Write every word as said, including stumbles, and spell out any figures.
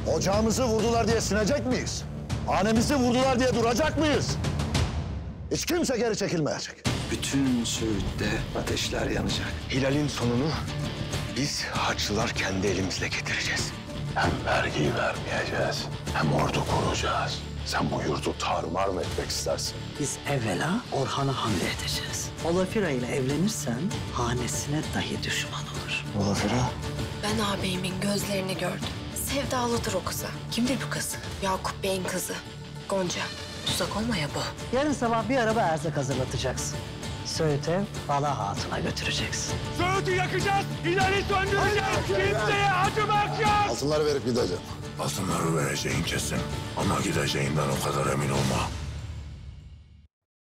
Ocağımızı vurdular diye sinecek miyiz? Hanemizi vurdular diye duracak mıyız? Hiç kimse geri çekilmeyecek. Bütün Söğüt'te ateşler yanacak. Hilal'in sonunu biz Haçlılar kendi elimizle getireceğiz. Hem vergiyi vermeyeceğiz, hem ordu kuracağız. Sen bu yurdu tarumar mı etmek istersin? Biz evvela Orhan'a hamle edeceğiz. Olafira ile evlenirsen hanesine dahi düşman olur. Olafira. Ben ağabeyimin gözlerini gördüm. Sevdalıdır o kıza. Kimdir bu kız? Yakup Bey'in kızı. Gonca. Tuzak olmaya bu. Yarın sabah bir araba erzak hazırlatacaksın. Söğüt'e Bala Hatun'a götüreceksin. Söğüt'ü yakacağız, Hilal'i söndüreceğiz. Kimseye acımak yok. Altınları verip gideceğim. Altınları vereceğin kesin. Ama gideceğinden o kadar emin olma.